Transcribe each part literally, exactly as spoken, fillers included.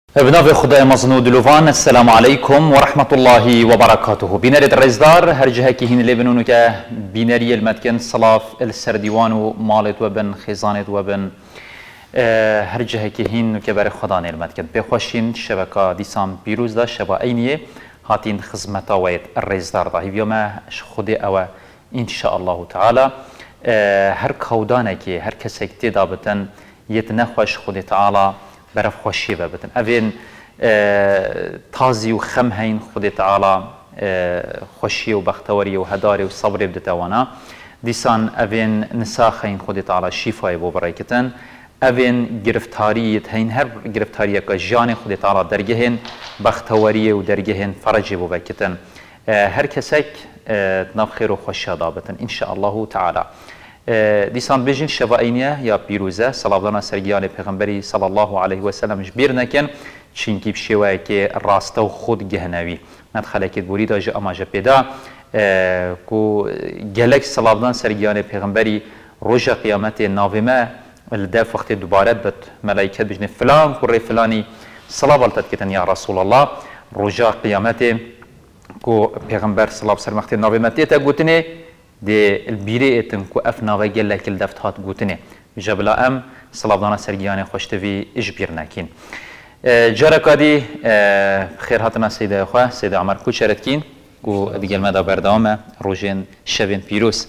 بناف خدای مزنود لوفان السلام عليكم ورحمة الله وبركاته. بيناري الرزدار هر جهة كي هين لبنونو كه بيناري المتكن صلاف السرديوان ومالت وبن خزانت وبن هر جهة كي هين كبر خدان المتكن بخوشين شبكة ديسام بيروز دا شبا أينية هاتين خدمتا ويت الرزدار دا هيوما خدي أو إن شاء الله تعالى هر كودانه كي هر كسك تدابتن يتنخوش خدي تعالى برف خوشی و بتن. اوین تازی و خم هین خود تعالی خوشی و بختوری و هداری و صبری بدتوانا. دیسان اوین نساخ هین خود تعالی شفای بو برای کتن. اوین گرفتاریت هین هر گرفتاری که جان خود تعالی درگهن بختوری و درگهن فرج بو بکتن. هر کسک ناف خیر و خوشی دابتن ان شاء الله تعالی. دیسان بجین شفاینیه یا پیروزه سلام سرگیان پیغمبری صلی الله علیه و سلم جبیر نکن چینکی بشوی که راسته و خود گهنوی ندخله که بوری داج اما جپیدا کو گلک سلام سرگیان پیغمبری روز قیامت ناومه الدف وقت دوباره بت ملائکت بجن فلان کوری فلانی سلام التت کتن یا رسول الله روز قیامت کو پیغمبر سلام سر وقت ناومه تیتا گوتنه ده البيري اتن كو افنا وجل لك الدفتات قوتني جبلا ام صلابنا سرجياني خوشتفي اجبير ناكين جارك هذه خير هاتنا سيدة اخوة سيدة عمر كو شارتكين كو ديال مدى بردامة روجين شبين بيروس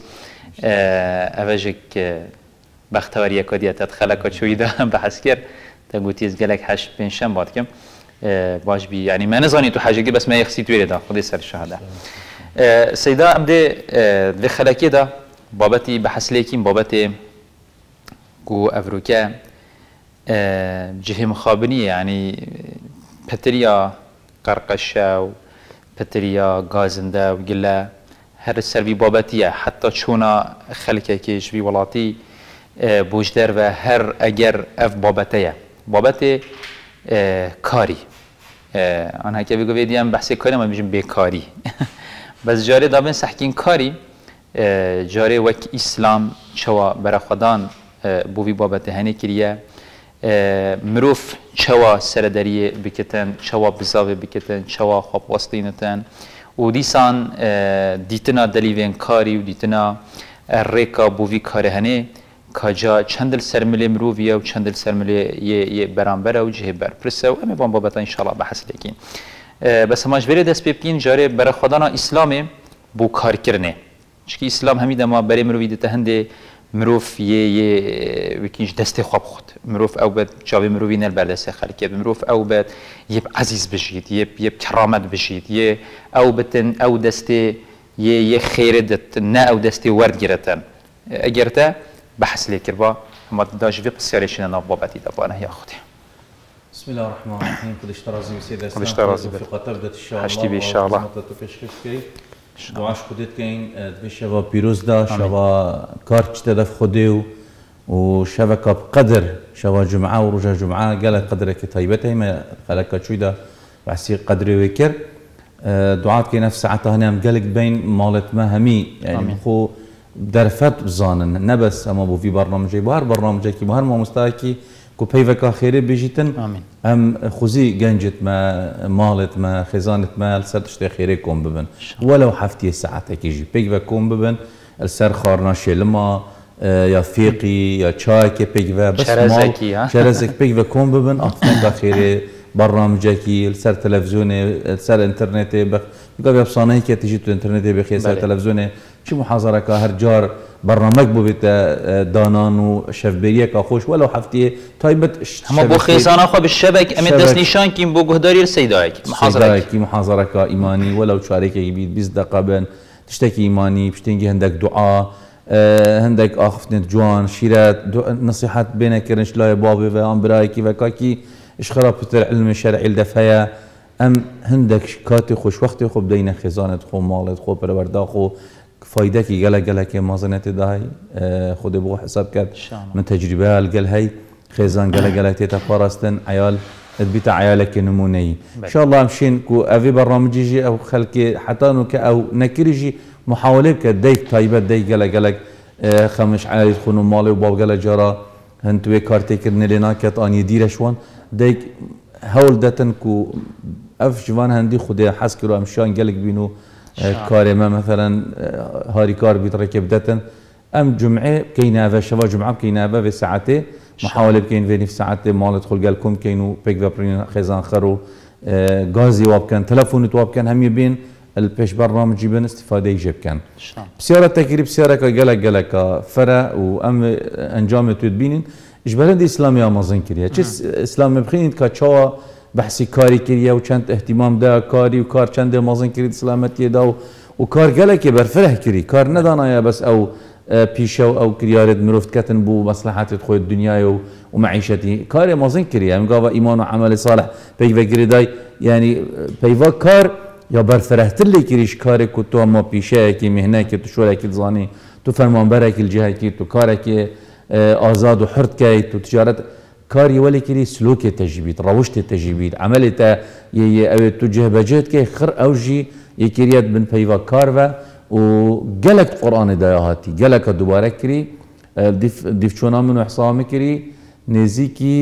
افاجك بختواريا كوديا تدخلك شويدا بحسكر تقوتيز جالك حش بين شام باتكم باش بي يعني ما نزاني تو حاجة بس ما يخسي تويلي دا خدي سر الشهادة سيدا أمدي لخلاكي دا بابتي بحسليكين بابتي كو أفروكا جهة مخابنية يعني بتريا قرقشة و بتريا غازندا وقلا هر السربي بابتية حتى شونا خلكا كيش بي ولاتي بوجدر و هر اگر اف بابتية بابتي كاري أنا هكا بيقو بيديم بحثي كاري ما بيجم بيكاري بس جاره دابن سحکین کاری جاره وک اسلام چوا برخدان بوی بابت هنی کریه مروف چوا سردریه بکتن چوا بزاوی بکتن چوا خواب وسطینتن و دیسان دیتنا دلیوین کاری و دیتنا ریکا بوی کاری هنی کجا چندل سرملی مروفیه و چندل سرملی یه برانبره و جه برپرسه و امی بان بابت انشالله بحث لیکین بس هماش بری دست ببکین جاره برای خدانا اسلامی بو کار کرنه چون اسلام همیده ما برای مروی دته هنده مروف یه یه وکیش دست خواب خود مروف او بد جاوی مروی نل بردست خالقی مروف او بد یه عزیز بشید یه یه کرامت بشید یه او بتن او دست یه یه خیر دت نه او دست ورد گرتن اگرته بحث لیکر با هم داش وی قصیرشون نابابتی دبانه یا خودی بسم الله الرحمن الرحيم كل اشترازي وسيدة كل اشترازي في قطر بدت إن شاء الله حشتي بإن شاء الله دعاش خودت كين بشوا بيروز دا شوا كارتش تدف خديو وشبكة بقدر شوا جمعة ورجع جمعة قال قدرك طيبتها ما خلك شوي دا بحسي قدري ويكر دعات كي نفس ساعتها هنا قالك بين مالت ما همي يعني خو درفت بزانن نبس اما بو في برنامجي بهر برنامجي كي بهر ما مستاكي كو بيفك خيري بيجيتن آمين. ام خوزي جنجت ما مالت ما خزانة مال سر تشتي خيريكم ببن ولو حفتي ساعتك يجي بيفكم ببن السر خارنا لما يا فيقي يا شايكي بيفا بس شرزكي ها شرزك بيفكم ببن اخفن خيري برنامجكي السر تلفزيوني السر انترنتي بخ بقى بصانعي كي تجي تو انترنتي بخير سر تلفزيوني شو محاضرة كهر جار برنامج بو بيت دانان وشفبريه كخوش ولو حفتي طيبت هم بو خيزانه خو بالشبك ام دس نشان كيم بو جهداري السيدايك محاضره كي محاضره ايماني ولو شارك يبيد بيز دقبن تشتكي ايماني بشتنجي عندك دعاء عندك اخفتنت جوان شيرات نصيحات بينك كرنش لا بابي وام برايكي وكاكي اش خراب العلم الشرعي الدفايا ام عندك كاتي خوش وقتي خو بدينا خزانه خو مالت خو بروردا خو فايدة كي قال قال كي ما زنت داي خود بو حساب كد من تجربة قال هاي خزان قال قال تيتا فارستن عيال تبيت عيالك نموني ان شاء الله مشين كو افي برنامج يجي او خلكي حتى انه او نكريجي محاولة كديك طيبة ديك قال قال خمش عيال يدخلوا مالي وباب قال جرا هنتوي كارتي كرني لنا كت اني ديره شوان ديك هول داتن كو اف جوان هندي خدي حس كرو امشان قالك بينو كاري ما مثلا هاري كار بيتركب داتن ام جمعه كاينه في شباب جمعه كاينه في ساعتين محاوله بكين فيني في ساعتين مال ادخل قالكم كاينو بيك فابرين خزان خرو غازي واب كان تلفون تواب كان هم يبين البيش برنامج جيبن استفاده يجيب كان بسياره تكريب سياره قالك قالك فرع وام انجام تدبين اجبارا دي اسلامي امازون كريا چه اسلام بخين كاتشوا بحثي كاري كريا وچند اهتمام دا كاري وكار چند امازون كري اسلامتي دا وكار قالك برفره كري كار ندانا بس او بيشو او كريارد مروفت كتن بو مصلحات تخوي الدنيا ومعيشتي كار امازون كريا يعني قاوا ايمان وعمل صالح بيفا كري داي يعني بيفا كار يا برفرهت اللي كريش كارك وتو ما بيشاكي مهناك تو شورك زاني تو فرمانبرك الجهه كي تو كارك آزاد و حرد كيت وتجارت كاري ولي كري سلوك التجبيد روشت التجبيد عملته ي توجه بجهد كي خر اوجي يكريات بن بيفا كارفا وقالك قران دايهاتي قالك دوباره كري ديف ديف شونا من حصام كري نزيكي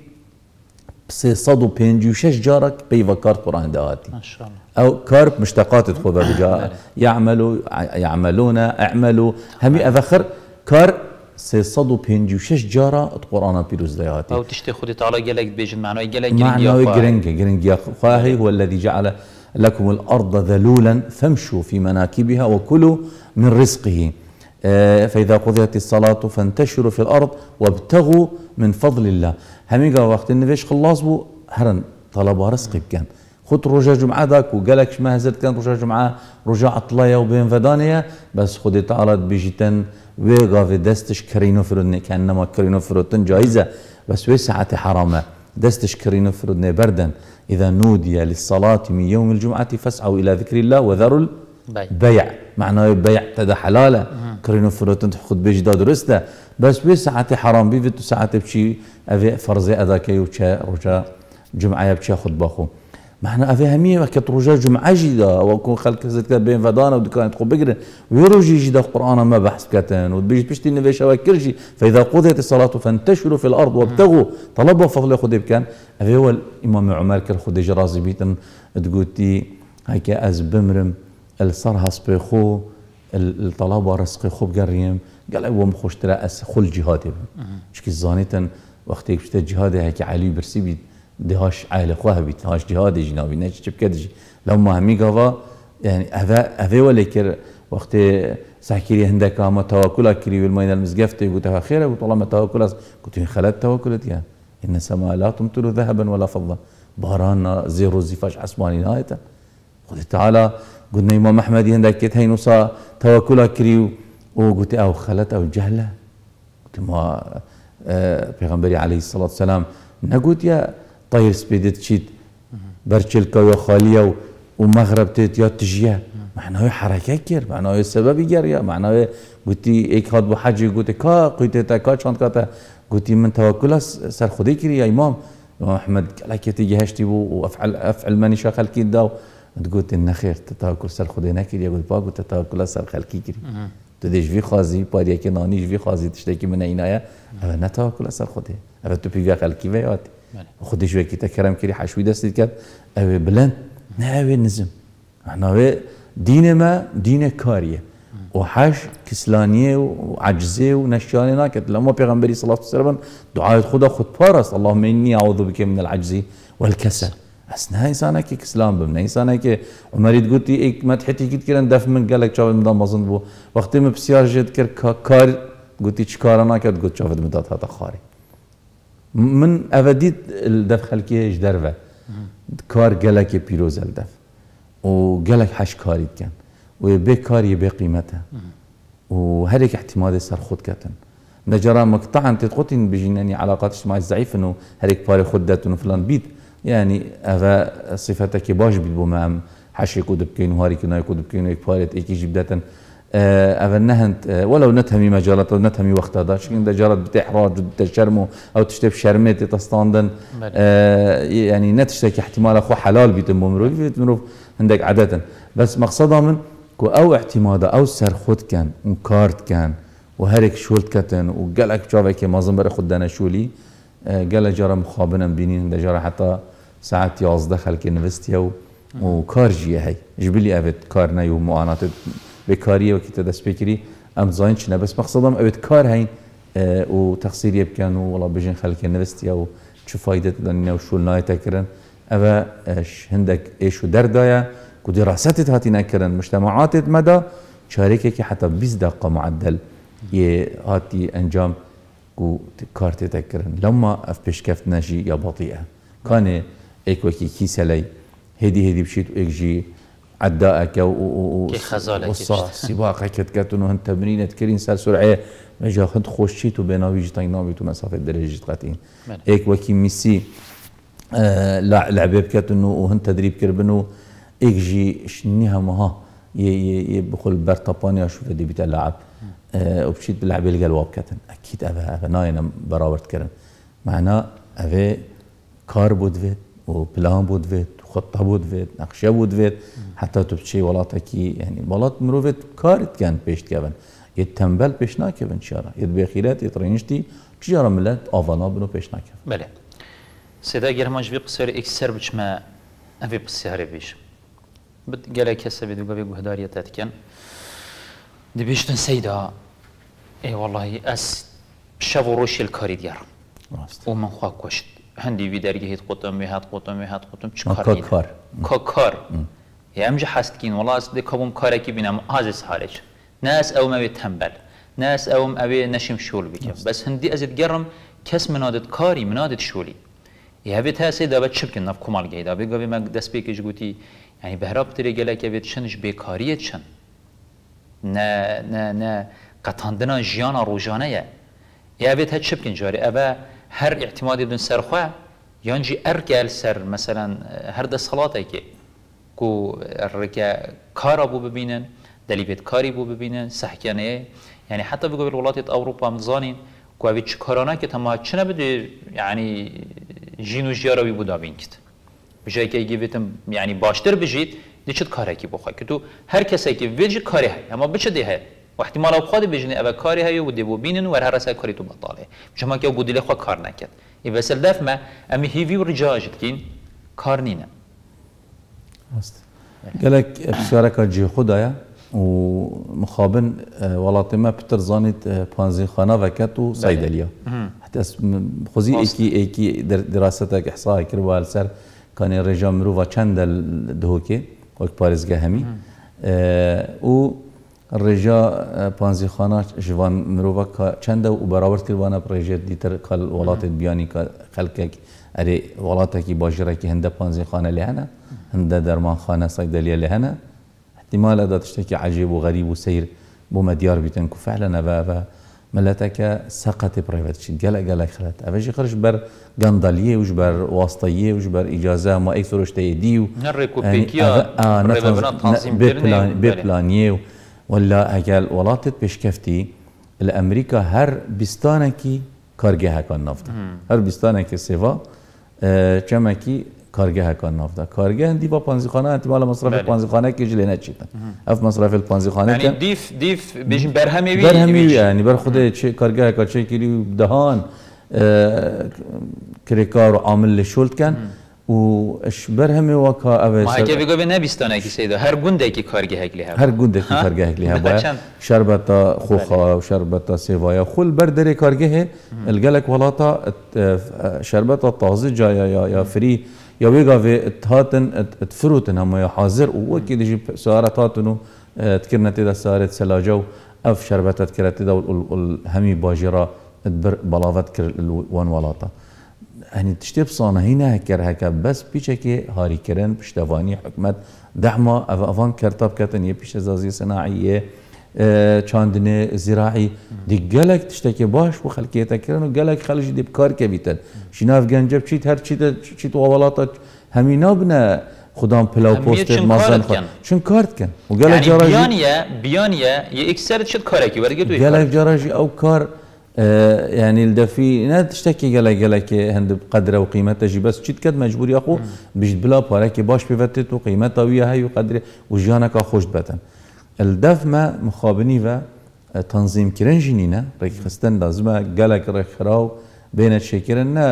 ستمائة وخمسة وخمسين جارك بيفا كار قران دايهاتي ما شاء الله او كارب مشتقات تخوضها بجاء يعملوا يعملون اعملوا همي اذخر كار ستمائة وخمسة وخمسين جارة القرآن بيروز دياتي أو تشتي خدي تعالى جلك بيجن معناه جلك معناه جرنجة جرنجة خاهي هو الذي جعل لكم الأرض ذلولا فامشوا في مناكبها وكلوا من رزقه آه فإذا قضيت الصلاة فانتشروا في الأرض وابتغوا من فضل الله هميقا وقت النفيش خلاص بو هرن طلب رزق كان خد رجع جمعة ذاك وقالك شما هزت كان رجع جمعة رجع عطلايا وبين فدانية بس خدي تعالى بيجيتن ويغا في دستش كرينو فرودني كانما كرينو فرودن جايزه بس وي ساعه حرامه دستش كرينو فرودني بردا اذا نودي للصلاه من يوم الجمعه فاسعوا الى ذكر الله وذروا البيع معناه البيع تدا حلاله كرينو فرودن تاخذ بيجدا درسته بس وي ساعه حرام بيفت ساعه بشي افي فرزي اذاكي وشا رجا جمعه بشي خد باخو معنا افي هميه وقت رجا جمعه جدا وكون خلق زت بين فدانا ودكان تخو بقرا ويروجي جدا القران ما بحث كتن وبيجي بشتي نفيش وكل شيء فاذا قضيت الصلاه فانتشروا في الارض وابتغوا طلبوا فضل خدي كان افي هو الامام عمر كل خدي جرازي بيتن تقولتي هيك از بمرم الصرها سبيخو الطلبه رزق خو بقريم قال هو مخوش ترى اس خل جهادي شكي زانيتن وقت بشت جهادي هيك علي برسي بيت دهاش عائلة خواه بيت هاش جهاد جنابي ناش شب كدجي لما همي قوا يعني هذا هذا ولا كر وقت ساكيري هندك ما توكل كري بالمين المزقفت قلت خير قلت والله ما توكل قلت خلت توكلت يعني ان السماء لا تمطر ذهبا ولا فضه باران زيرو زفاش عسماني نهايته قلت تعالى قلنا امام احمد هندك كت هي نصا توكل كري وقلت او خلت او جهله قلت ما پیغمبري عليه الصلاه والسلام نقول يا طير سبيدت شيت برشلكا ويا خاليه ومغرب تيت يا تجيه معناه حركه كير معناه سبب يجري معناه قلتي هيك هاد بحاجه قلت كا قلت تا شانت كاتا قلتي من توكل سر خدي كري يا امام امام احمد قال لك تيجي هشتي وافعل افعل ماني شغل كي داو قلت ان خير تتوكل سر خدي نكري يقول با قلت توكل سر خلكي كري تديش في خازي باري كي نانيش في خازي تشتكي من عنايه انا توكل سر خدي انا تو بيجا خلكي ويات خدي شوي كي تكرم كري حشوي دست كات او بلند ناوي نزم معناه دين ما دين كاريه وحش كسلانيه وعجزه ونشانه ناكت لما پیغمبري صلى الله عليه وسلم دعاء خدا خد بارس اللهم اني اعوذ بك من العجز والكسل اسنا انسانه كي كسلان بمن انسانه كي عمر قلتي ايك ما تحتي كي كرن دف من قالك شاف مدام مازن بو وقت ما بسيار جد كر كار قلتي شكار ناكت قلت شافت مدات هذا خاري من افديت الدف خلكي ايش درفه كار قالك بيروز الدف وقالك حش كاري كان وبكاري بقيمتها وهذيك احتمال صار خد كتن نجرى مقطعا تتقطن بجناني علاقات اجتماعية ضعيفة انه هذيك باري خدات انه فلان بيت يعني افا صفتك باش بيت بومام حشي كود بكين وهاري كنا يكود بكين ويك باريت ايكي جبداتا افا نهنت ولو نتهمي مجالات او نتهمي وقت هذا شكل جارت بتحراج بتشرمو او تشتب شرمت تستاندن يعني نتشتكي احتمال اخو حلال بيت مروف بيت مروف عندك عادة بس مقصدها من كو او اعتماده او سر خود كان وكارت كان وهرك شولت كتن وقالك شافك ما زنبر خدنا شولي قال جرى مخابنا بينين ده جرى حتى ساعت یازده خلک نوستیا و و کار جیه هی جبلی اوید کار نه و معانات بکاریه و کیت دست بکری ام زاین چنه بس مقصدم اوید کار هین و تقصیری بکن و والله بجن خلک نوستیا و چه فایده دنیا و شو نای تکرن اوه هندك ايش دردايا كو دراسات هاتي نكرن مجتمعات مدى شاركه كي حتى بیست دقيقه معدل هاتي انجام كو كارت تكرن لما اف بشكفت ناجي يا بطيئه كان ايك وكي كيسلي هدي هدي بشيت اكجي عدائك و كي خزالك سباقك كتكتنو هن تمرين تكرين سال سرعه مجا خد خوشيتو بيناويج تايناوي تو مسافه درجه قاتين ايك وكي ميسي آه لعبه بكات انه وهن تدريب كربنو ايجي شنيها مها يبخل برطبانيا شوف دي بتاع اللعب آه وبشيت باللعبه اللي قالوا بكاتن اكيد ابا ابا ناينا براورت كرن معناه ابي كار بودفيت وبلان بودفيت وخطه بودفيت نقشه بودفيت حتى تبشي ولاتكي يعني ولات مروفت كارت كان بيش كابن يتنبل بيش ناكبن شارع يتبخيلات يترينشتي تجاره ملات افانا بنو بيش ناكبن بله سيدا جرماج في قصير اكسر بچما افي بسياري بيش بد قال كسب دو قبي غداريه تاتكن دبيشتن سيدا اي والله اس شافو روش الكاري ديار ومن خوا كوشت هندي في درجه هيت قطم هات قطم هات قطم كار كار كار يا امجي حاستكين والله اس دي كوم كاركي بينام عايز حالج ناس او ما بيتهمبل ناس او ابي نشم شول بك بس هندي ازيد جرم كاس منادت كاري منادت شولي يا بيت هسه دابا تشبكن ناف كمال جاي دابا قبل ما دست بيكش قلتي يعني بهرب تري قالك يا بيت شنش بيكاريه شن نا نا نا قطاندنا جيانا روجانه يا بيت هتشبكن جاري ابا هر اعتماد بدون سرخوا ينجي ارجل سر مثلا هر ده صلاتك كو الركا كاربو ببينن دلي بيت كاري بو ببينن صحكانه يعني حتى بقول الولايات اوروبا مزانين كو ابي چكارانا که تمام چنه بده يعني جینو جیاروی بودا بینکت بجای که گیویتم یعنی باشتر بجید دیشت کاری کی بخوای که تو هر کسی که ویج کاری هست اما بچه ده و احتمال خود بجنی اول کاری هایی و دیو بینن و هر رسای کاری تو بطاله شما که بودی لخوا کار نکرد این وسیل دف ما امی هیوی و رجاجت کین کار نینه است قالك بشارك جي خدايا ومخابن ولات ما بتر زانت بانزي خانه وكتو صيدليه حتى خوزي ايكي ايكي دراستك احصاء كربال سر كان الرجال مروفا چند دهوكي وك بارزگاه همي و الرجال بانزي خانه جوان مروفا چند و برابر كروانا برجال ديتر قال ولات بياني خلقك اري ولاتك باجرك هند بانزي خانه لهنا هند درمان خانه صيدليه لهنا احتمال هذا تشتكي عجيب وغريب وسير بو مديار بيتنكو فعلا ابا ملاتك سقط برايفت شي قال قال خلات افجي خرج بر قنداليه وش بر واسطيه وش بر اجازه ما اكثر اشتيديو نريكو بيكيا اه تنظيم بلان بلانيه ولا اجل ولاتت بشكفتي الامريكا هر بستانكي كارجه كان نفط هر بستانكي سيفا كماكي کارگاه کان نافتا کارگاه دی با پانزیخانه احتمال مصرف پانزیخانه که جلی نچیدن اف مصرف الپانزیخانه یعنی دیف دیف بیشین برهمی وی برهمی یعنی بر خود چه کارگاه کا چه کلی دهان کریکار و عامل شولت کن و اش برهمی وکا اوه ما هکی بگو به نبیستانه کی سیدا هر گونده کی کارگاه کلی ها هر گونده کی کارگاه کلی ها با شربتا خوخا و شربتا سیوایا خل بردر کارگاه الگلک ولاتا شربتا طازج یا یا یا فری یا بيجا في تهاتن تفروتن هم يا حاضر وكيد يجي سيارات هاتنو تكرنا تدا سيارات سلاجو اف شربت تكرنا تدا والهمي باجرة تبر بلاوت كر وان ولاطة يعني تشتي بصانة هنا هكر هكا بس بيشكي هاري كرن بشتواني حكمت دعمة افان كرتاب كتن يبيش ازازي صناعية چاندنه زراعي دي قالك تشتكي باش وخلقيتك كرن وقالك خلج دي بكار كبيتن شناف جنجب شيت هر شيت شيت وولاتك همي نابنا خدام بلاو بوستر مازن شن كارت كان وقالك يعني بيانيا بيانيا يكسر شت كاركي ورقه قالك جراجي او كار آه يعني الدفي نا تشتكي قالك قالك هند بقدره وقيمته جي بس شيت كد مجبور يا اخو بيش بلا باركي باش بفتت وقيمتها ويا هي وقدره وجانك خوش بتن الدف ما مخابني و تنظيم كرن جنينه ريك خستن لازمه قالك ريك خراو بين الشكرن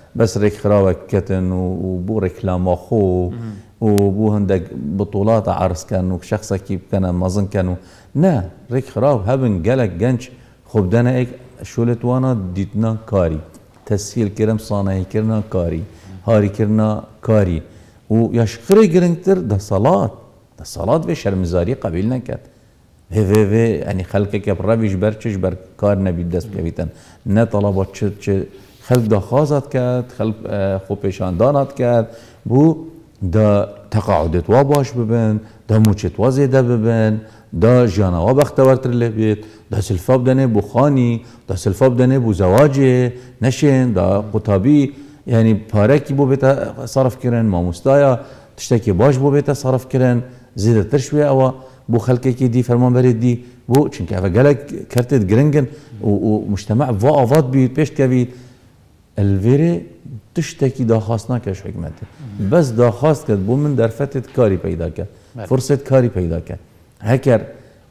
بس ريك خراوك كتن وبو ريكلاما خو وبو هندك بطولات عرس كانوا شخصا كيف كان مازن كانوا نا ريك خراو هبن قالك جنش خب دانا ايك شولت وانا ديتنا كاري تسهيل كرم صانعي كرنا كاري هاري كرنا كاري ويشخري جرنتر ده صلاة ده صلاة في شرمزاري قبيلنا كات في في في يعني خلقك برابيش برشش بر كار نبي دست كبيتن نه طلبات چه چه خلق ده خازت كات خلق خو پیشان دانات كات بو ده تقاعدت واباش ببن ده موچت وزيده ببن ده جانا وبختورتر له بيت ده سلفا بدنه بو خاني ده سلفا بدنه بو زواجه نشين ده قطابي يعني پارکی بو بیت صرف کردن ماموستایا تشتکی باش بو بیت صرف کردن زیده ترشوی اوا بو خلقی که دی فرمان برید دی بو چونکه اوا گلک کرتت گرنگن و مجتمع و آوات بید پیش کبید الویره تشتکی داخواست نکش حکمته بس داخواست کرد بو من در فتت کاری پیدا کرد فرصت کاری پیدا کرد هکر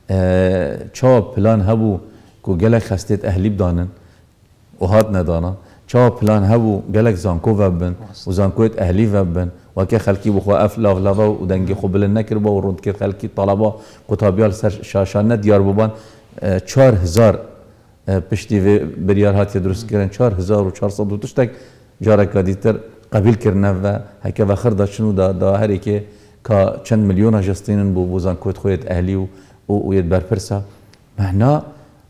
چا پلان هبو کو گلک خستت اهلی بدانن و هات ندانن چا پلان هبو گلک زانکو وبن و زانکویت اهلی وبن و که خلکی بخوا اف لاغ لاغا و دنگی خوبل نکر با و روند که خلکی طلبا کتابیال سر شاشانه دیار ببان چهار هزار پشتی و بریار هاتی درست کردن چهار هزار و چهارصد و تشتک جاره کادیتر قبیل کردن و هکه و خردا شنو دا دا هری که که چند میلیون جستینن بو بو زانکویت خویت اهلی و و ید برپرسا معنا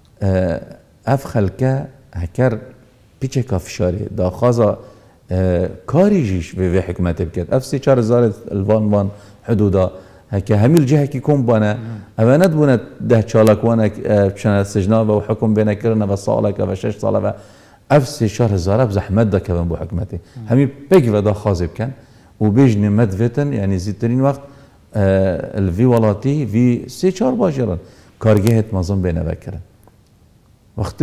اف خلکه هکر پیچه کافشاری دا خازا کاری جیش به حکمت بکرد افسی چهار هزار الوان وان حدودا هکه همیل جه کی کم بانه اوانت بونه ده چالک وانه چند سجنا و حکم بینه کرنه و سالک و شش ساله و افسی چهار هزار اب زحمت دا کبن بو حکمتی همی بگ و دا خازی بکن و بیج نمت ویتن یعنی زیدترین وقت الوی ولاتی وی سی چهار باجران کارگهت مازن بینه بکرن وقت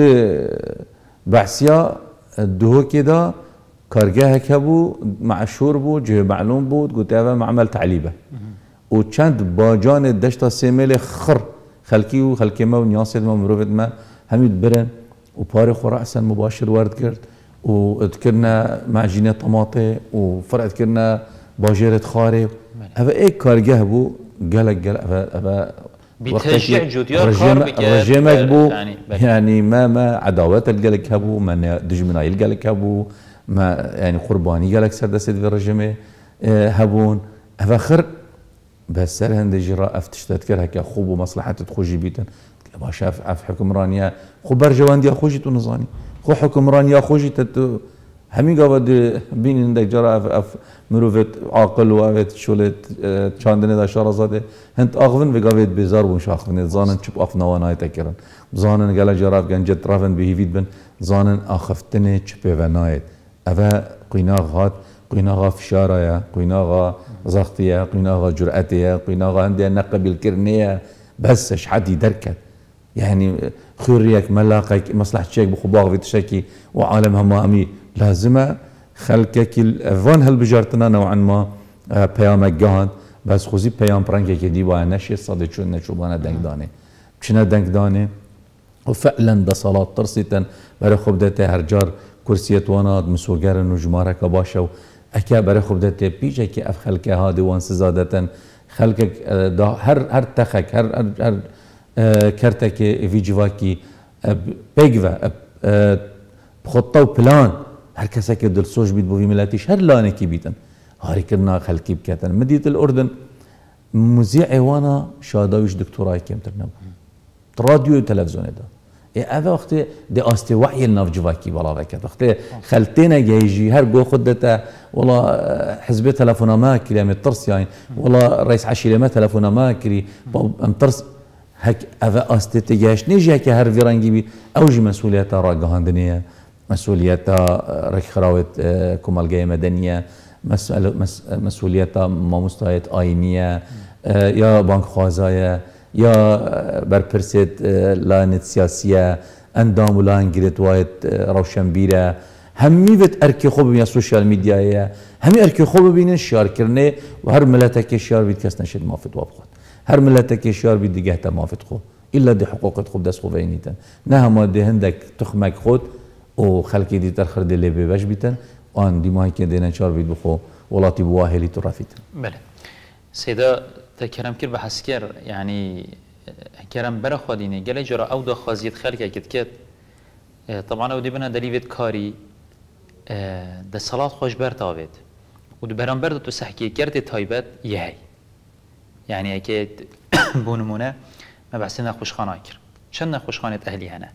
بعثیا دهو كده كارجاه كبو معشور بو جه معلوم بود قلت هذا معمل تعليبه وچند باجان الدشتا سيميل خر خلكي و خلكي ما ونياسد ما مروفد ما هميد برن وباري خورا احسن مباشر وارد كرت وذكرنا معجينه طماطه وفرقت كرنا باجيره خاري هذا ايه كارجاه بو قالك قال هذا بتشجيع جوديار رجيمك بو يعني, يعني ما ما عداوات الجلك هبو ما دجمناي الجلك هبو ما يعني قرباني جلك سردست في الرجيمه هبون افخر بس سر هند جراء افتش تذكر هكا خوب ومصلحه تخوجي بيتن باش اف حكمرانيا خو برجوان دي خوجي تنظاني خو حكمرانيا خوجي تت همي قاعد بين عندك جراء اف مروفت عاقل وقت شولت چاندنه دا شارزاده هند اغون و قاعد بزار بون شاخونه زانن چپ اف نوانای تکرن زانن گلا جراف گنجت رافن بهیوید بن زانن اخفتنه چپ و نایت اوا قیناغ هات قیناغ فشاریا قیناغ زختیا قیناغ جرأتیا قیناغ عندي نقبل كرنيه بس شحد يدركت يعني خيريك ملاقك مصلحه شيك بخباغ في تشكي وعالم همامي لازمه خلقك الفان هالبجارتنا نوعا ما پیامک گهاند بس خوزی پیام پرنگه که دی باید نشی صادق چون نشوبانه دنگ دانه چنه دنگ دانه و فعلا ده صلاة ترسیتن برای خوب دته هر جار کرسیت واناد مسوگرن و جماره که باشه و اکا برای خوب دته پیچه که اف خلقه ها دیوان سزادتن خلقك هر هر تخك هر هر كرتك في جواكي بيجوا بخطة وبلان هر كسا که دلسوج بید بوی ملاتیش هر لانه کی بیتن هاری کرنا خلکی بکتن مديت الأردن مذيع وانا شاداويش دكتوراي كم ترنم راديو وتلفزيون ده إيه هذا وقت دي أستي وعي الناف جواكي والله بكت وقت خلتنا جايجي هر جو خدته والله حزب تلفونا ما كري من الترس يعني والله رئيس عشيرة ما تلفونا ما كري ام ترس هك هذا أستي تجاش نيجي كهر فيرانجي بي أوجي مسؤولياتها راجهاندنية مسؤولياتها رخراوت كمالجية مدنية مسؤولياتها ماموستايت آينية يا بنك خوازايا يا برپرسید لانت سیاسیه اندام لان گرت وايد روشنبیره همی وقت ارکی خوب بین سوشال میدیایه همی ارکی خوب بین شیار کرنه و هر ملت که شیار بید کس نشد مافت واب خود هر ملت که شیار بید دیگه تا مافت خود الا دی حقوقت خوب دست خوب اینیتن نه هم دی هندک تخمک خود و خلقی دی تر خرد لی بیش بیتن آن دیمایی که دینه چار بید بخو ولاتی بواهلی تو رفیت. بله. سیدا تکرم کر به حسکر یعنی کرم برا خودینه گله جرا او دا خازیت خلقه کت کت طبعا او دی بنا دلیوت کاری ده صلاة خوش برتاوید و دو برانبر دو سحکی کرد تایبت یهی يعني اكيد بونمونه ما بحسنا خوشخانه كر شن خوشخانه اهلي هنا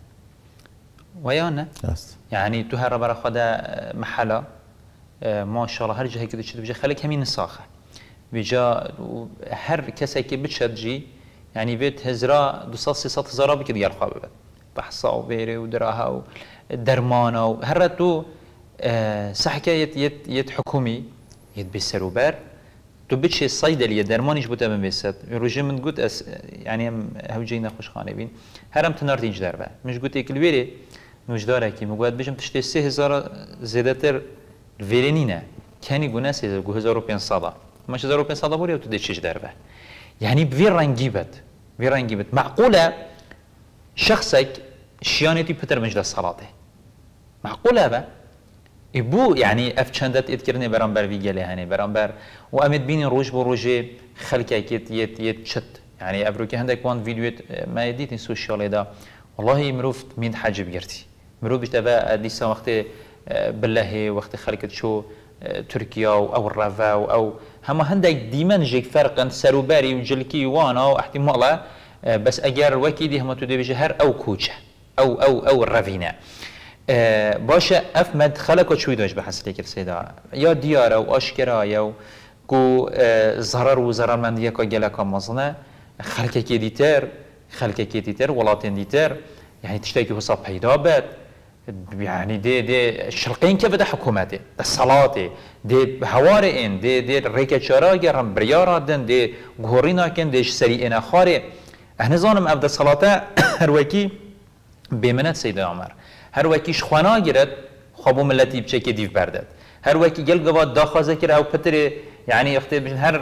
ويانا يعني تو هر برا خدا محله ما شاء الله هر جهه كده تشد بيجي خليك همين الصاخه بيجا هر كسي كي بتشد جي يعني بيت هزرا دوصل سيصات هزارا بكده يال خوابه بحصا وبيري ودراها ودرمانه وهر تو سحكه يت يت يت حكومي يت بالسروبر تو بتشي الصيدليه درمانيش بوتا من بيسات روجي من قلت أس يعني هوجينا خوش خانه بين هرم تنارتينج دربه مش قلت الويري نوش داره كي مقعد بيجم تشتري سه هزار زيادتر الفيرينينا كاني قلنا سه جو هزار وبينصادا مش هزار وبينصادا بوري وتدشيش دربه يعني بفير رنجيبت فير رنجيبت معقوله شخصك شيانتي بتر مجد الصلاة معقوله با ابو يعني اف چندت اذكرني برانبر ويجلي هاني برانبر وامد بين روج بروجي خلق اكيد يت يت شت يعني ابروكي عندك وان فيديو ما يديت السوشيال ده والله مروف مين حاجه بيرتي مروف بتبع لسه وقت بالله وقت خلقت شو تركيا او الرافا او هم عندك ديما جيك فرق سروباري وجلكي وانا واحتمال بس اجر وكيدي هم تدي بجهر او كوچه او او او الرافينا اه باشه اف مدخلك شوي دوش بحسلك السيدا يا ديار او اشكرا يا كو اه ضرر وضرر من ديك جلك مزنه خلقك ديتر خلقك ديتر ولاتين ديتر يعني تشتكي حساب پیدا بد يعني دي دي شلقين كيف ده حكومته الصلاة دي هوارين دي دي ريكا شراجر بريارا دن دي غورينا كن دي سريئنا خاري احنا ظانم ابدا الصلاة هر وكي بمنت سيد عمر هر وكي شخوانا گرد خوابو ملتي بچه که دیو بردد هر وكي گل گواد داخوازه كره او پتر يعني اختي بجن هر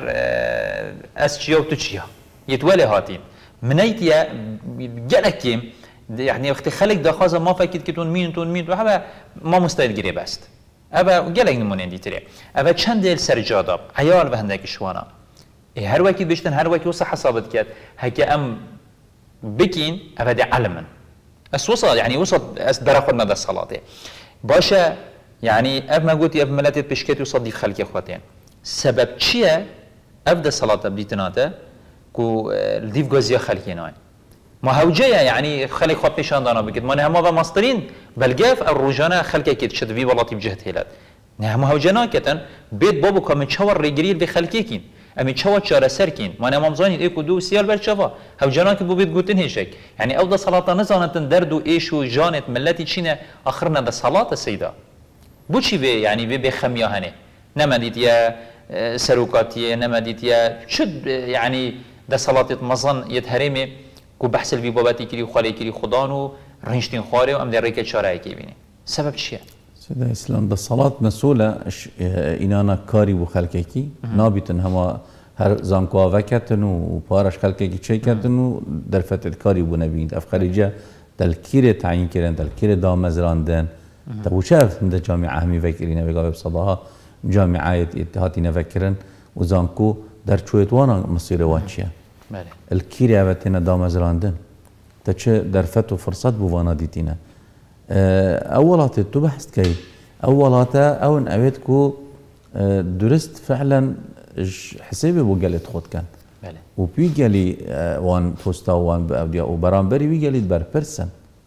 اس چيا و تو چيا يتولي هاتين منيتيا گلكيم يعني اختي خلق داخوازه ما فكرت كتون مين تون مين وهذا ما مستعد گري بست ابا گلك نمونه ديتري ابا چند دل سرجاداب عيال بهندك شوانا هر وكي بيشتن هر وكي وصح حسابت كات هكا ام بكين ابا دي علما اس وصل يعني وصل اس درخل مدى الصلاة باشا يعني اب ما قلت اب ملاتي بشكت وصل دي خلق اخواتين سبب چيه ابدا الصلاة بديتناته كو الديف غازيا خلقيناي ما هوجيه يعني خلق خوات بيشان دانا بكت ما نهما بماسترين بلقاف الرجانا خلقه كت شد في والله بجهة هلال نهما هوجنا كتن بيت بابو كامن شاور رجريل بخلقيكين امي شاور شارع سركين ما نهما مزانين ايكو دو سيال برشفا هوجنا كبو بيت قوتن هيشك يعني افضل صلاة نزانتن دردو ايشو جانت ملتي تشينا اخرنا ده صلاة السيدة بوشي بي يعني بي بخميا هني نمديت يا سروكاتيه نمديت يا شد يعني ده صلاة مزان يتهرمي کو بحث الوی بابتی کلی خالی کلی خدانو رنجتين خاري وام در ريكت شارعي كيبيني سبب چیه؟ سيدة اسلام ده صلاة مسؤولة اینانا کاری و خلقکی نابیتن هما هر زانکوا وکتن و پارش خلقکی چه کتن و در فتت کاری بو نبیند اف خارجه دل کیر تعیین کردن دل کیر دامزراندن تبو شاف ده جامعه همی فکرین بگاه بصداها جامعه اتحادی نفکرن و زانکو در چویتوانا مصير وان چیه؟ الكيري أبتنا دامزراندن تشي درفت وفرصات بوانا ديتينا أولات تو بحث كي أولات أو إن أبيتكو درست فعلا حسابي بوجالي تخوت كان وبيجالي وان بوستا وان بأوديا وبرامبري بيجالي بر برسن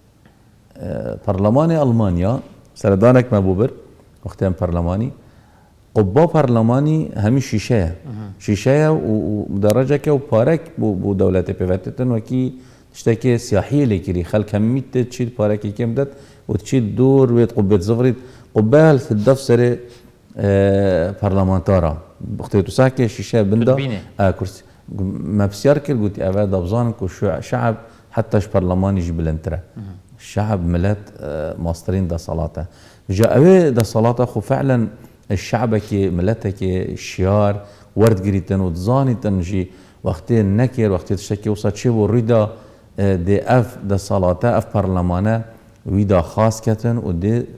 برلماني ألمانيا سردانك ما بوبر وقتين برلماني قبا برلماني همي شيشايا شيشايا ودرجة وبارك بو دولة بيفتتن وكي تشتكي سياحية لكري خلق هميت تشيل بارك كم دت وتشيل دور ويت قبة زفرت قبال في الدفتر آه برلمانتارا بختي تساكي شيشايا بندا آه كرسي ما بسياركل قلت أبدا بزانك وشو شعب حتى اش برلمان يجي بلنترا الشعب ملات آه ماسترين دا صلاته جاء دا صلاته خو فعلا الشعبك ملتك الشيار ورد جريتن وتزاني تنجي وقتين نكر وقت تشتكي وصل شيء وريدا دي اف دا صلاة اف برلمانه ويدا خاص كتن ودي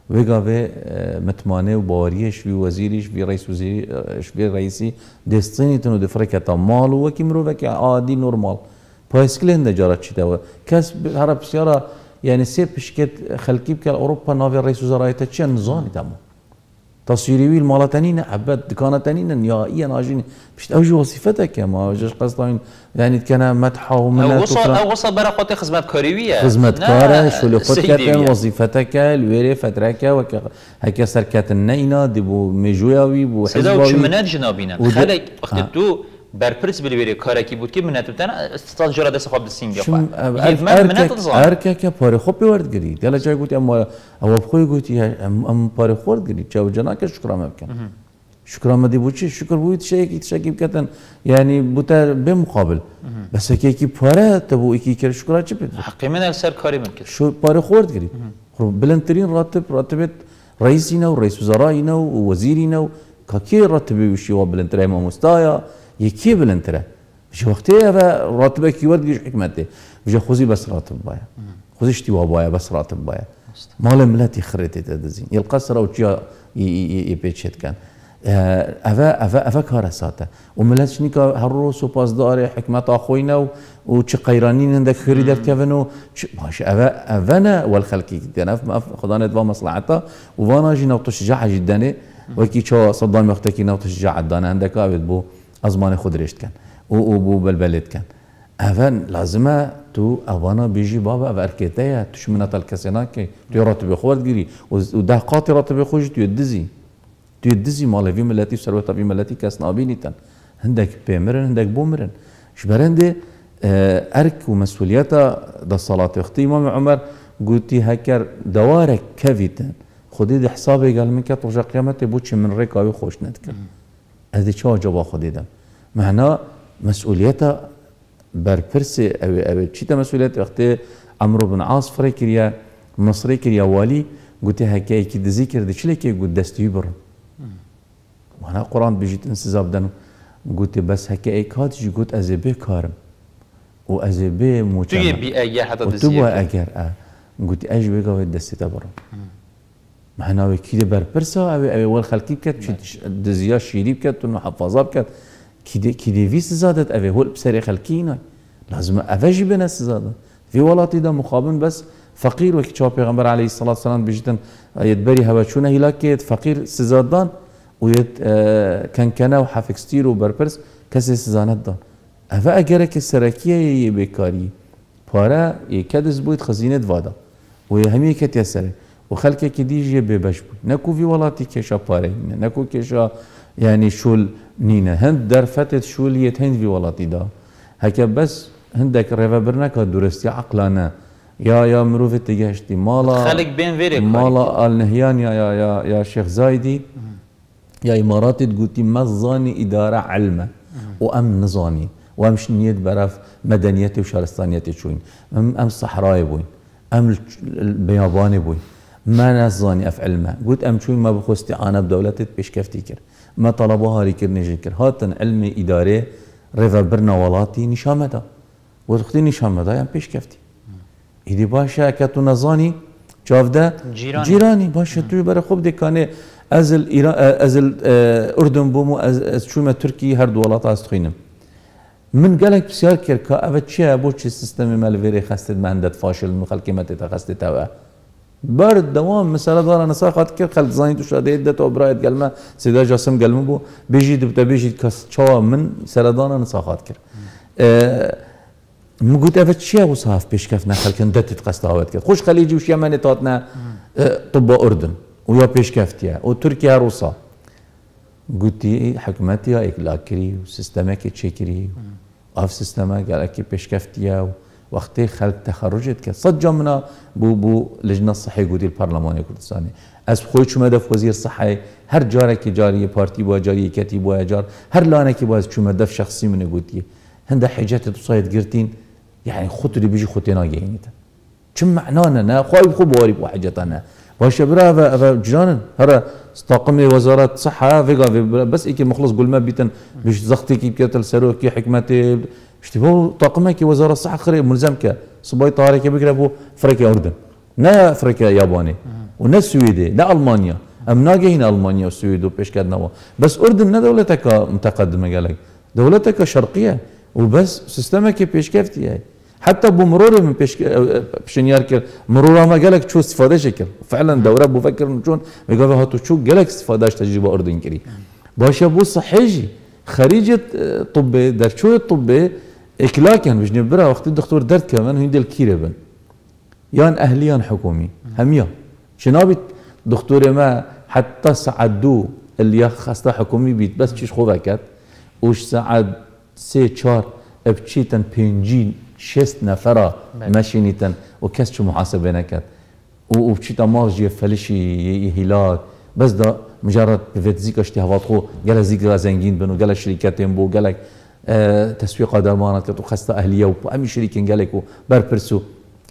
ويقا في متمانه وباوريش في وزيريش في رئيس وزيري في رئيسي دستيني تنو دفركة مال وكي مروفك عادي نورمال بايسكلين ده جارت شتاوا كاس هرب سيارة يعني سيب شكت خلكيب كالأوروبا نافي رئيس وزراء تشي نظامي تمام تصويري المالتانين عبد دكانتانين نهائيا ناجين مش اوجي وظيفتك ما جاش قصدين يعني كان مدحه ومنات وصل او وصل برقوتي خدمات كاريويه خدمات كاره شو اللي خد كاتن وظيفتك الويري فترك وك هكا سركات النينا دبو ميجوياوي بو حزباوي سيدا وشمنات جنابينا خلي اختتو برپرس بلیوری کاری کی بود که منات بتن استاد جرا دست خواب دستین گفت منات تظاهر ارکه که پاره خوب بیورد گری دل جای گویی اما او بخوی گویی ام پاره خورد گری چه جنا که شکر ما بکن شکر ما دی بودی شکر بود شيء کی تشکی بکتن یعنی بوده بمقابل بس کی کی پاره تبو کی که شکر چه بید حقی من اکثر کاری ممکن شو پاره خورد گری بلندترین راتب راتبت رئیسینا و رئیس وزراینا و وزیرینا كاكي راتبي وشي وبلنترا ما مستايا يكي بلنترا مش وقتي راتبك يودي حكمته وجا خوزي بس راتب بايا خوزي اشتي وابايا بس راتب بايا مال ملاتي خريتي تدزين يلقصر او تشيا يبيتشت كان افا افا افا كارساته وملاتش نيكا هروس وباس داري حكمه اخوينا وتش قيرانين عندك خيري در كفنو ماشي افا افانا والخلقي انا خدانه دوا مصلحتها وانا جينا وتشجع جدا وكي شو صدام وقتك ناو تشجع الدانا عندك عبد بو أزمان خود رشت كان وبو بلبلت كان أفن لازمه تو أوانا بيجي بابا أفركتايا تشمنا تلكسيناكي تو راتب خود جري وده قاطي راتب خوش تو يدزي تو يدزي مال في ملاتي سروت في ملاتي كاس نابيني تن عندك بيمرن عندك بومرن شبرنده أرك ومسؤولياتها ده الصلاة اختي إمام عمر قلتي هكر دوارك كفيتن خودی ده حسابی قال من که توجه قیامت بودش من رکابی خوش ندکن. هذه شو جواب خودی دم. معنا مسئولیت برپرس او او چی تا مسئولیت وقتی عمرو بن عاص فريكريا مصري كريا والي قلت هكاي كي ذكر ده شلي كي قلت دستي برم. معنا القرآن بيجي انسزاب دنو قلت بس هكاي كاد جي قلت أزبي كارم وأزبي مجمع. تجي بأيه حتى دزيك. وتبغى أجر آه قلت أجي بقى دستي تبرم. معنا كده بربرسا أو أو أول خلقي كات دزيا شيري كات ومحافظات كات كده كده في سزادت أو هو بسري خلقينا لازم أفجي بنا سزادة في ولاتي ده مقابل بس فقير وكي شو پیغمبر عليه الصلاة والسلام بيجتن يدبري هوا شونه هلاكيت فقير سزادان ويت كان كنا وحافكستير وبربرس كسي سزانت دان أفا أجرك السركية يبكاري بارا يكدس بويت خزينة وادا وهمي كت يسري وخلك كديجي ببشبو نكو في ولاتي كيشا باري نكو كيشا يعني شول نينا هند در فتت شوليت هند في ولاتي دا هكا بس هندك ريفا برناكا درستي عقلانا يا يا مروفة تجاشتي مالا خلق بين فيريك مالا النهيان يا يا يا يا شيخ زايدي يا اماراتي تقولتي مزاني اداره علمه وام نظامي وامش نيت برف مدنيتي وشارستانيتي شوين ام ام صحراي بوين ام البياباني بوين ما نزاني اف علمه قلت ام شوين ما بخو استعانه بدولتي بيش كفتي كر ما طلبوها ريكر نيجي كر هاتن علمي اداري ريفا برنا ولاتي نشامدا وتختي نشامدا يعني بيش كفتي ایدی باشه که تو نزانی چافده جیرانی, جیرانی باشه توی برای خوب دکانه از ایران از اردن بوم و از از شوم ترکیه هر دولت از خوینم من قالك بسیار کرد که اول چیه بود چه سیستمی مالوری خستید مندت فاشل مخالکی مت تخستید توا برد دوام مثلا دارا نساخت کرد خلد زانی تو شده ایدت و برایت گلمه سیدا جاسم گلمه بو بیجید بتا بیجید کس چوا من سردانا نساخت کرد مقول أفت شيء وصاف بيشكف نخل كندت تقصتهاوت كده خوش خليجي وش يمني تاتنا طب أردن ويا بيشكفتيا وتركيا روسا قلتي حكمتي إكلاكري وسيستمك تشكري أف سيستمك قال أكيد بيشكفتيا وقتي خلق تخرجت كده صد جمنا بو بو لجنة الصحية قلتي البرلمان الكردستاني از خوش شما دف وزير صحة هر جارة كي جارية بارتي بوا جارية كتي بوا جار هر لانة كي باز شما دف شخصي من قلتي هندا حاجات تصايد قرتين يعني خطري بيجي خطينا جاينيتا شو معنانا نا خايب خو بواري بحاجتنا باش برا جيران هرا طاقم وزارة صحة فيغا بس ايكي مخلص قول ما بيتن باش زختي كي بكتل سرو كي حكمتي اشتبو طاقم كي وزارة الصحة خري ملزم كا صباي طاري كي بكره بو فريكا اردن نا فريكا ياباني ونا سويدي لا المانيا ام ناجين المانيا والسويد وبيش كدنا بس اردن نا دولتك متقدمه قال لك دولتك شرقيه وبس سيستمك بيش كفتي هاي حتى بمرور من بيش بشنيار كر مرور ما قال لك شو استفاده شكل فعلا دوره بفكر شلون قال هاتو شو قال لك استفادهش تجربه اردن كري باش ابو صحيجي خريجه طبي در شو الطبي اكلاكن باش نبرا وقت الدكتور درد كمان هندي الكيربن يان اهلي يان حكومي هميا شنابي دكتور ما حتى سعدو اللي خاصة حكومي بيت بس تشيش خوفكت وش سعد سي تشار بتشيتن بينجين شست نفرا ماشينيتن وكاس شو محاسبة نكت وبتشيتا مارجي فلشي هلال بس ده مجرد بفيتزيك اشتهاوات خو قال زيك زنجين بنو قال شركاتين بو قال آه تسويق درمانات كتو خاصة أهلية وأمي شريكين قال لك بربرسو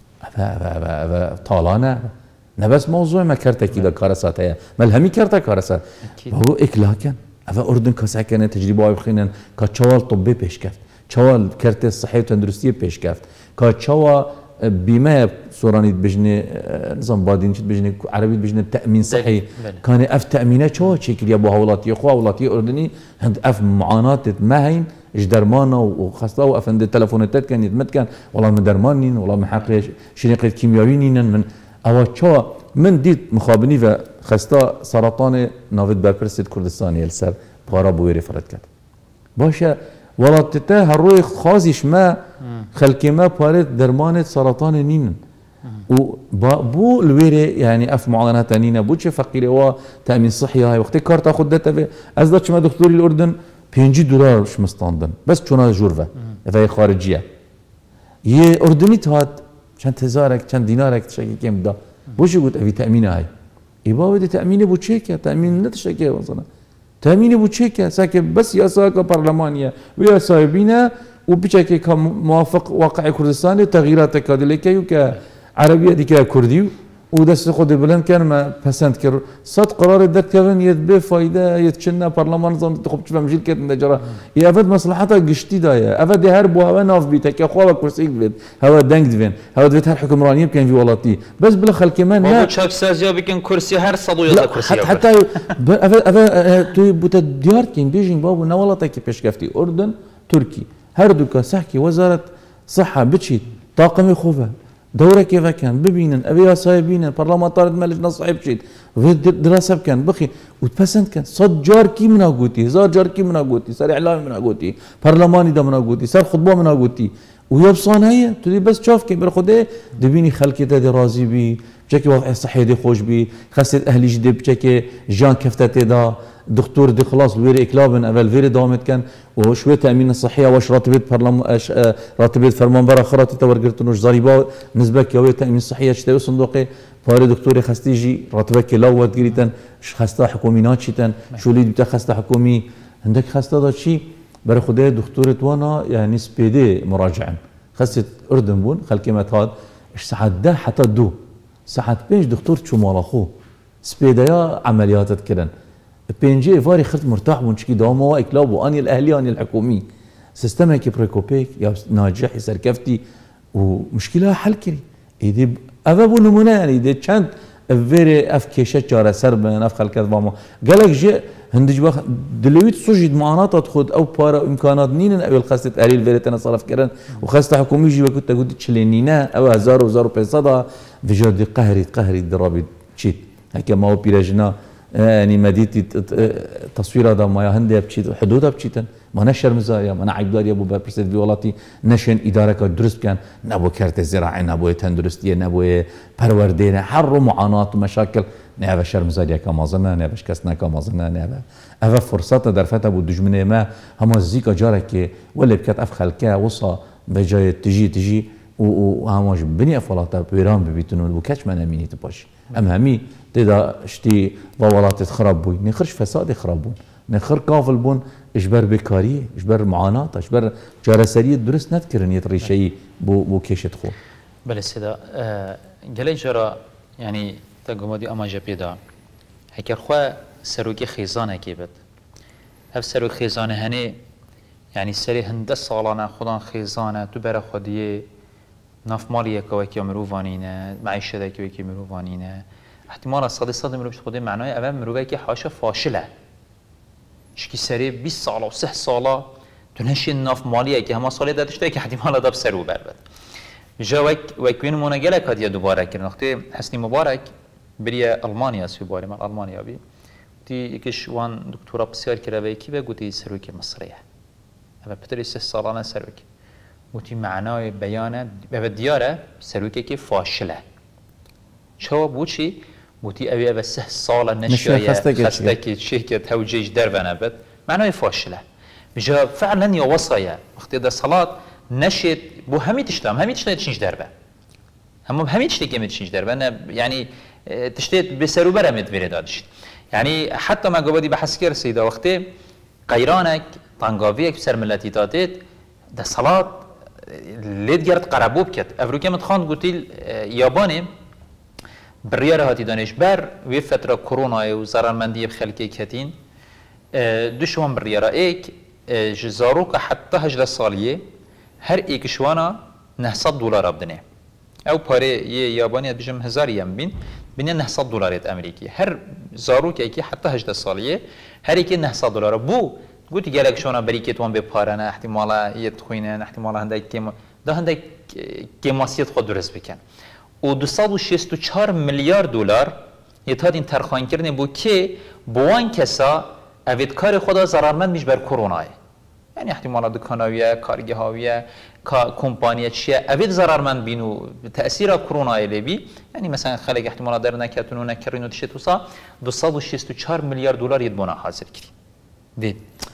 طالانه نه بس موضوع ما كرتك كذا كارسات هي ملهمي كرتك كارسات هو اكلاكن افا اردن كساكن تجربه واي بخينن كتشوال طبي پیش كفت تشوال كرت الصحه والتندرستي پیش كفت كتشوا بما سورانيت بجني نظام بادين بجني عربي بجني تامين صحي كان اف تامينات شو شكل يا ابو هولاتي اخو هولاتي اردني هند اف معاناه ما هين ايش درمانه وخاصه وافند التليفونات كان يتمتكن والله من درمانين والله من حق شريقه كيميائيين من او تشوا من ديت مخابني و خاصه سرطان نافد برپرسید كردستاني السر بغارا بويري فرد كد باشه ولاتته هروي خازيش ما خلكي ما بارت درمان سرطان نين و بو الويري يعني اف معاناه نينا بوش فقير هو تامين صحي هاي وقت كارت اخذ دتا از داتش ما دكتوري الاردن بينجي دولار مش مستندن بس شونا جورفا فهي خارجيه يه اردني تهات چند هزارك چند دينارك تشكي كم دا بوش قلت ابي تامين هاي يبا ودي تامين ابو تشيكا تامين نتشكي مثلا تامين ابو تشيكا ساكن بس يا ساكا برلمانيه ويا صاحبينا وبشكل موافق واقع كردستاني تغييرات كادليكي وكعربيه ديك كردي ودست خود بلند كان ما پسند كر صد قرار دت كان يد بفايده يتشنا برلمان نظام تخب تشوف مجيل كت نجرا يا افد مصلحتها قشتي دايا افد هربوا هوا ناف بيتك يا اخوك كرسيك بيت هوا دنج دفين هوا دفيت هر حكمرانيه كان في ولاتي بس بلا خل كمان ما شاف سازيا بكن كرسي هر صدو يا كرسي حتى افد افد تو بوت ديار كين بيجين بابو نولاتك بيش كفتي اردن تركي هردوكا سحكي وزاره صحه بتشيت طاقم خوفه دوره كيف كان ببينن ابي صايبين برلمان طارد مالجنا صاحب شيء دراسه كان بخي وتبسنت كان صد جار كي منا قوتي هزار جار كي منا قوتي صار اعلامي منا قوتي برلماني ده منا قوتي صار خطبه منا قوتي ويبصان هي تدي بس شوف كي بالخدي دبيني خلكي ده راضي بي بشكل وضع صحي دي خوش بي خاصه اهلي جدي بشكل جان كفتته ده دكتور دي خلاص الويري اكلابن اول فيري دامت كان وشويه تامين الصحيه واش راتبه برلمان راتبه فرمان برا خرات تورقرتنوش ضريبه نسبه كويه تامين الصحيه شتي صندوقي فاري دكتور خستيجي راتبه كلاوت قريتن خسته حكومي ناتشيتن شولي بتا خسته حكومي عندك خسته دا شي برا خدي دكتور توانا يعني سبيدي مراجعا خسته اردن بون خلكمت هاد اش ساعات ده حتى دو ساعات بينج دكتور شو مالخو سبيدايا عمليات كدن بينجي فاري خرت مرتاح ونشكي دوما واكلاب واني الاهلي اني الحكومي سيستم هيك بريكوبيك يا ناجح يسر كفتي ومشكله حل كري يدي ابو نمونه يعني دي كانت فيري اف كيشه جاره سربن اف خلكت باما قالك جي هندج باخ دلويت سوجد معاناه خد او بارا امكانات نين او الخاصه قليل فيري انا صرف كرن وخاصه حكومي جي كنت قلت تشلينينا او هزار وزار وبيصدا في دي قهري قهري درابي تشيت هكا ما هو بيرجنا يعني مديتي تصوير هذا ما هندي بتشيت حدودها بتشيتن ما نشر مزايا ما نعيب داري ابو برسيد فيولاتي نشن اداره درست كان نبو كارت الزراعي نبو تندرستيه نبو پروردينه حر معاناه ومشاكل نبا شر مزايا كمازنا نبا شكسنا كمازنا نبا افا فرصات درفت ابو دجمنه ما هم زيكا جارك ولا بكت اف خلكه وصا بجاي تجي تجي وهماش بني افلاتا بيران ببيتنون وكاش ما نميني تباش ام همي تدا شتي ضوالات تخرب بوي نخرج فساد يخرب بون نخر كافل بون اجبر بكاريه اجبر معاناه اجبر جارسريه درس نذكرن يطري شيء بو بو كيشه خو بل سيدا قال جرا يعني تقومدي اما جبيدا هيك خو سروكي خيزانه كيبت اف سروك خيزانه هني يعني سري هند سالانه خدان خيزانه تو بر خديه ناف ماليه كوكي مروفانينه معيشه كوكي مروفانينه احتمال صد صد مروش خودی معنای اول مروی که حاشا فاشله شکی سری بیست ساله و سه ساله تنهشی ناف مالیه که همه سالی دادش که احتمال داب سرو بر بد جا وک وکوین مناگله کادیا دوباره کردن وقتی حسنی مبارک بری آلمانیا سی باری من آلمانیا بی تی یکیش وان دکترا بسیار کرده و کی بگویی سروک مصریه اما پتری سه سالانه سروک وتی معنای بیانه به دیاره سروکی که فاشله چه بوچی وتی اوی اوی سه سال نشیه خسته که چه که توجیج در بنابد معنای فاشله بجا فعلا یا وصایه وقتی در صلات نشید بو همین تشتم همین تشتم تشینج دربه هم همین تشتی که میتشینج دربه نه یعنی تشتی به سرو برم متویره دادشید یعنی حتی ما قبادی بحث کرد سیدا وقتی قیرانک تنگاوی که سر ملتی دادید در صلات لید گرد قربوب کرد افریقا متخان گوتیل یابانی بریاره هاتی دانش بر وی فتره کرونا و ضررمندی خلقی کتین دوشوان بریاره ایک جزارو که حتی هجده سالیه هر ایک شوانا نهصد دلار بدنه او پاره یه یابانی بیشم هزار یم بین بینه نهصد دلاریت امریکی هر زارو که ایکی حتی هجده سالیه هر ایکی نهصد دلار بو گویی گلک شونا بریکت وان به پارانه احتمالا یه تخوینه احتمالا هندک کم ده هندک کماسیت خود درست بکن و دویست و شصت و چهار میلیارد دلار یه تا این ترخان کردن بو که بوان کسا اوید کار خدا ضررمند میش بر کرونای یعنی احتمالا دکاناویه کارگاهاویه کمپانیه چیه اوید ضررمند بینو تأثیر کرونای لبی یعنی مثلا خلق احتمالا در نکتون و نکرین و تشتوسا دویست و شصت و چهار میلیارد دلار ید بنا حاضر کردی دید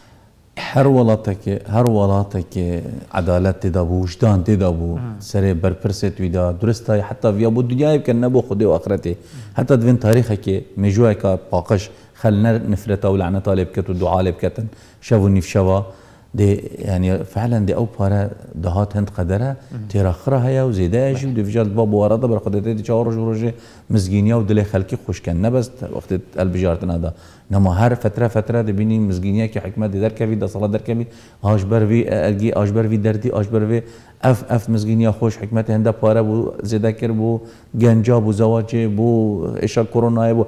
هر ولاته هر ولاته عدالت تدابو وجدان تدابو سر برپرست ویدا درسته حتی ویا بود دنیای که نبو خودی و آخرته حتی دوین تاریخه که مجوعه که باقش خلنا نفرته و لعنه طالب کت و دعا لب کتن شو نیف شوا دي يعني فعلا دي او بارا دهات هند قدره تيراخرها هيا وزيدا اجي ودي فجال باب ورده برقدتي دي چهار روز روزه مزگینیا و دل خلقی خوش کن نه بس وقت البجارتنا دا نما هر فتره فتره دي بيني مزگینیا که حکمت در کوي د صلاه در کوي اجبر وی اگي اجبر وی دردي اجبر وی اف اف مزگینیا خوش حکمت هنده پاره بو زيدا کر بو گنجا بو زواج بو اشا کرونا بو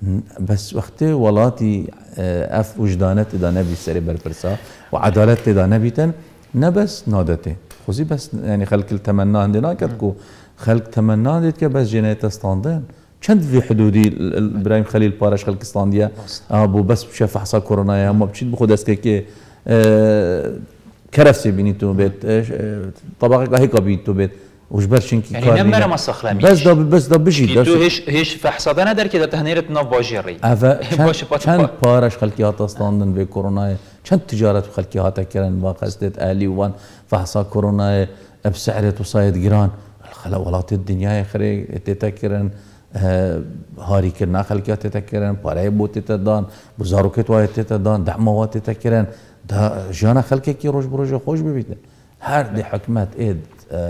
بس وقت ولاتي اف وجدانت دا نبي سري برپرسا وعدالت دا نبيتن نبس نادته خوزي بس يعني خلق التمنى عندنا كتكو خلق تمنى عندك که بس جناية استاندن چند في حدودي ابراهيم خليل بارش خلق استانديا ابو بس بشاف حصا كورونا يا ما بتشيد بخد اسكي اه كرفسي بيني تو بيت طبقه هيك بيت بيت وش برشين كي يعني نمره ما سخلاميش بس ده بس ده بيجي تو هيش هيش فحصادنا در كده تهنيرت ناف باجيري باش چند بارش خلقيات استاندن في كورونا چند تجارت خلقيات كرن واقصدت الي وان فحصا كورونا بسعر وصايد جيران خلا ولات الدنيا خري تتكرن هاري كرنا خلقيات تتكرن باري بو تتدان بزاروكت وايت تتدان دعموات تتكرن ده جانا خلقي كي روج بروج خوش ببيتن هر دي حكمات ايد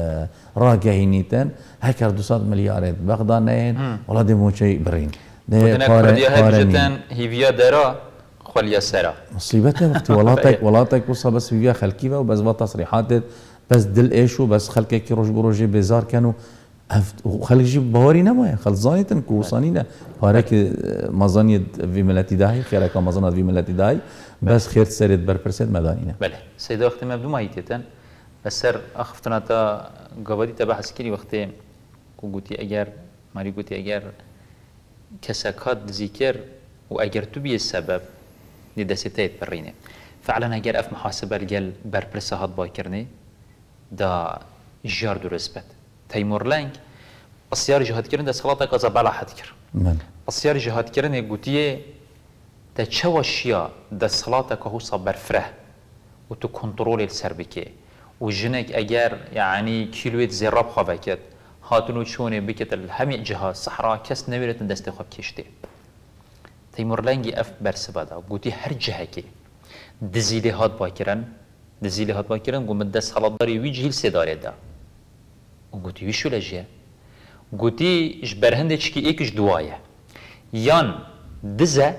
راجعينيتن هكر دویست مليارات بغدانين ولا دي مو شيء برين ده قارن هيفيا درا خليا سرا مصيبته وقت ولاتك ولاتك وصل بس هيفيا خلقي وبس تصريحات بس دل ايش وبس خلقك كي روج بروجي بزار كانوا وخلق جيب بواري نما خل زانيتن كوصانينا بارك مزانيد في ملاتي داهي خيرك مزانات في ملاتي داهي بس خير سرد بربرسد مدانينا بله سيدا وقت ما بدو ما هيتن بسر اخفتنا تا قبادي تبحث كري وقتی کو گوتی اگر ماری گوتی اگر کسکات ذکر و اگر تو بی سبب ندستیت برینه فعلا اگر اف محاسبه الجل برپرسه هات باکرنه دا جار درست بد تیمور لنگ اصیار جهاد کردن دا صلاة قضا بلا حد کر اصیار جهاد کردن گوتیه دا چواشیا دا صلاة که هو صبر فره و تو کنترول السر بکه و جنك اگر يعني كيلويت زراب خواه كد هاتونو چونه بكت همي جهة صحراء كس نويرتن دست خواب كشته تيمور لنگي اف برسبه دا قوتي هر جهة كي دزيلي هات باكرن دزيلي هات باكرن قوم دست حالات داري وي جهيل سداره دا وقوتي ويشو لجيه قوتي جبرهنده چكي ايكش دوايه يان دزه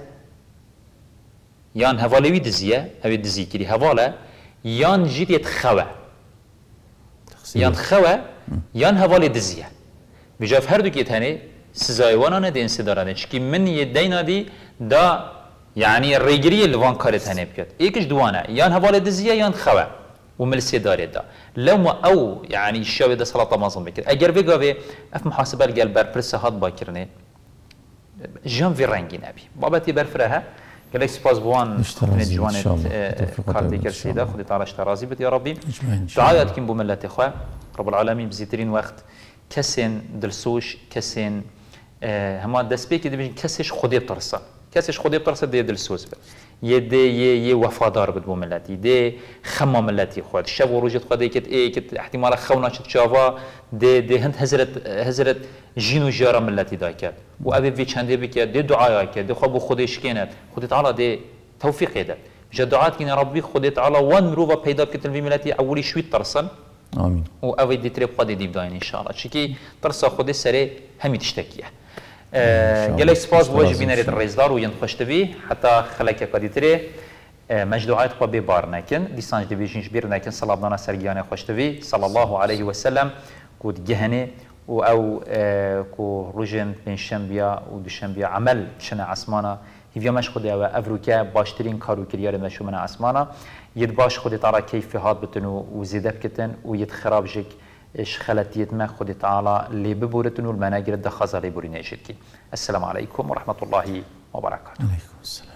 يان هوالوي دزيه هوي دزي كري هواله يان جيت يتخوى يان خوا يان هوالي دزيه بجاف هر دو كيت هني سزای وانا ندین سدارانه چکی من یه دینا دی دا يعني الرجري اللي وان كارت هني بكت إيكش دوانا يان هوالة دزية يان خوا وملسي داري دا لما أو يعني الشاوي دا صلاة مازن بكت أجر في قابي أف محاسبة القلب برس هاد باكرني جام في رنجي نبي بابتي برفرها قال لك سباز بوان من الجوانت كاردي كرسيدا خدي تعالى اشترازي بت يا ربي دعايات كم بملة إخوة رب العالمين بزيترين وقت كسين دلسوش كسين اه هما دسبيك دي بيجن كسش خدي بترسا كسش خودی بترسه دی دلسوز بد یه دی یه یه وفادار بد بو ملتی دی خما ملتی خود شب و روزت خودی کت ای کت احتمال خونا چت شاوا دی دی هند هزرت هزرت جینو جارا ملتی دا کرد و ابي في چنده بکرد دی دعایا کرد دی خواب خودش کند خودی تعالی دی توفیق داد جا دعات کن ربی خودی تعالی وان مروفا پیدا کتن في ملتی اولی شوی ترسن آمین و اوی دی ترب خودی دی بداین ان شاء الله چکی ترسا خودی سری همی تشتکیه جلك سباس بوجه بيناريت الرئيسدار وينخش تبي حتى خلك قديتري مجدوعات قبي بار نكن ديسانج ديفيجن جبير نكن صلاة بنا سريانة خوش تبي صلى الله عليه وسلم كود جهني و او كو رجن بين شنبيا ودشنبيا عمل شنا عسمانا هيفيا مش خدي او افروكا باشترين كارو كريار مشو من عسمانا يد باش خدي ترى كيف هاد بتنو وزيدب كتن ويد خراب جيك ايش خلتيت ما خدي تعالى اللي ببورتنو المناجر الدخازة اللي بورينا السلام عليكم ورحمة الله وبركاته. عليكم السلام.